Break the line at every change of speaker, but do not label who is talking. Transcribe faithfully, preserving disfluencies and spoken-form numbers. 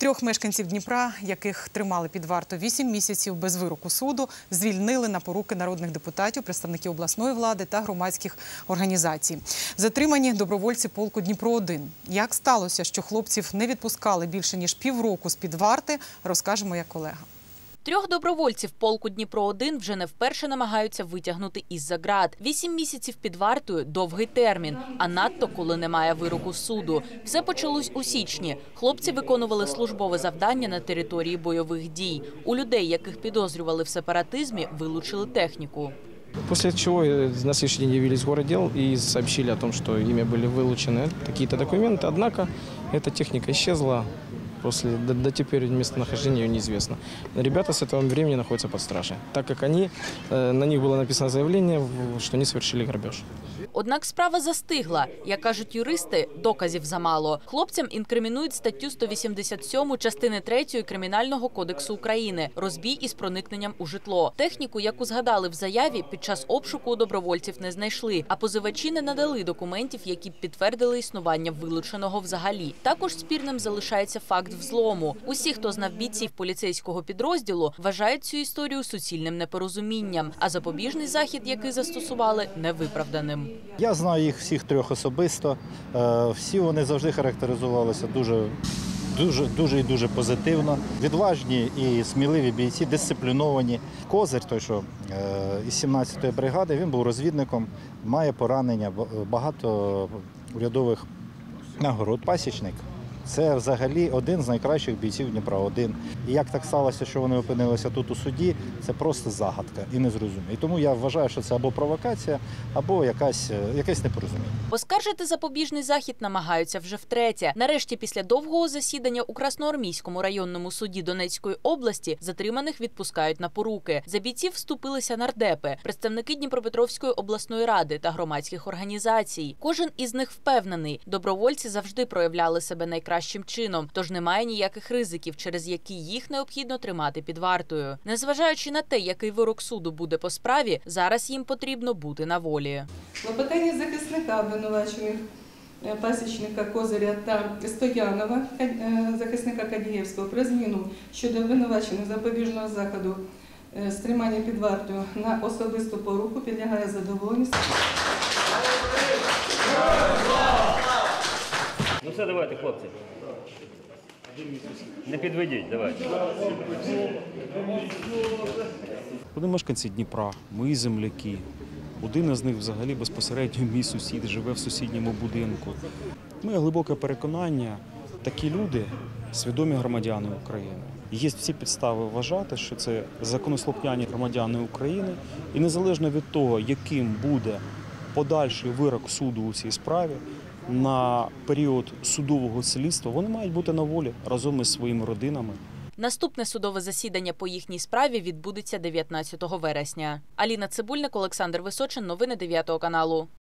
Трьох мешканців Дніпра, яких тримали під вартою вісім місяців без вироку суду, звільнили на поруки народних депутатів, представників обласної влади та громадських організацій. Затримані добровольці полку Дніпро один. Як сталося, що хлопців не відпускали більше ніж півроку з-під варти, розкаже моя колега.
Трьох добровольців полку Дніпро один вже не вперше намагаються витягнути із-за ґрат. Вісім місяців під вартою – довгий термін, а надто, коли немає вироку суду. Все почалось у січні. Хлопці виконували службове завдання на території бойових дій. У людей, яких підозрювали в сепаратизмі, вилучили техніку.
После чего на следующий день явились в городдел и сообщили о том, что ими были вылучены какие-то документы. Однако эта техника исчезла. После, до, до теперь местонахождение ее неизвестно. Ребята с этого времени находятся под стражей, так как они, на них было написано заявление, что они совершили грабеж.
Однак справа застигла. Як кажуть юристи, доказів замало. Хлопцям інкримінують статтю сто вісімдесят сім частини третьої Кримінального кодексу України – розбій із проникненням у житло. Техніку, яку згадали в заяві, під час обшуку у добровольців не знайшли, а позивачі не надали документів, які б підтвердили існування вилученого взагалі. Також спірним залишається факт взлому. Усі, хто знав бійців поліцейського підрозділу, вважають цю історію суцільним непорозумінням, а запобіжний захід, який застосували, невиправданим.
Я знаю їх всіх трьох особисто. Всі вони завжди характеризувалися дуже, дуже, дуже і дуже позитивно. Відважні і сміливі бійці, дисципліновані. Козир, той, що із сімнадцятої бригади, він був розвідником, має поранення, багато урядових нагород, пасічник. Це взагалі один з найкращих бійців Дніпра один. І як так сталося, що вони опинилися тут у суді, це просто загадка і незрозуміло. І тому я вважаю, що це або провокація, або якась, якесь непорозуміння.
Оскаржити запобіжний захід намагаються вже втретє. Нарешті, після довгого засідання у Красноармійському районному суді Донецької області, затриманих відпускають на поруки. За бійців вступилися нардепи, представники Дніпропетровської обласної ради та громадських організацій. Кожен із них впевнений, добровольці завжди проявляли себе найкраще. Кращим чином, тож немає ніяких ризиків, через які їх необхідно тримати під вартою. Незважаючи на те, який вирок суду буде по справі, зараз їм потрібно бути на волі.
Клопотання захисника обвинувачених пасічника Козиря та Стоянова, захисника Кадієвського, про зміну щодо обвинувачених запобіжного заходу з тримання під вартою на особисту поруку підлягає задоволенню.
Ну все, давайте, хлопці. Не підведіть, давайте.
Вони мешканці Дніпра, мої земляки. Один із них взагалі безпосередньо мій сусід, живе в сусідньому будинку. Моє глибоке переконання, такі люди – свідомі громадяни України. Є всі підстави вважати, що це законослухняні громадяни України. І незалежно від того, яким буде подальший вирок суду у цій справі, на період судового слідства вони мають бути на волі разом із своїми родинами.
Наступне судове засідання по їхній справі відбудеться дев'ятнадцятого вересня. Аліна Цибульник, Олександр Височин. Новини дев'ятого каналу.